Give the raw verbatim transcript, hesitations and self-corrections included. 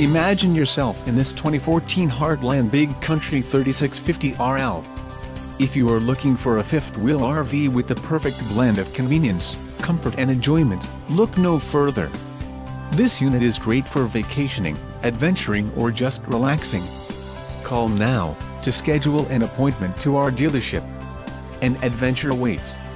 Imagine yourself in this twenty fourteen Heartland Big Country thirty-six fifty R L. If you are looking for a fifth-wheel R V with the perfect blend of convenience, comfort and enjoyment, look no further. This unit is great for vacationing, adventuring or just relaxing. Call now to schedule an appointment to our dealership. An adventure awaits.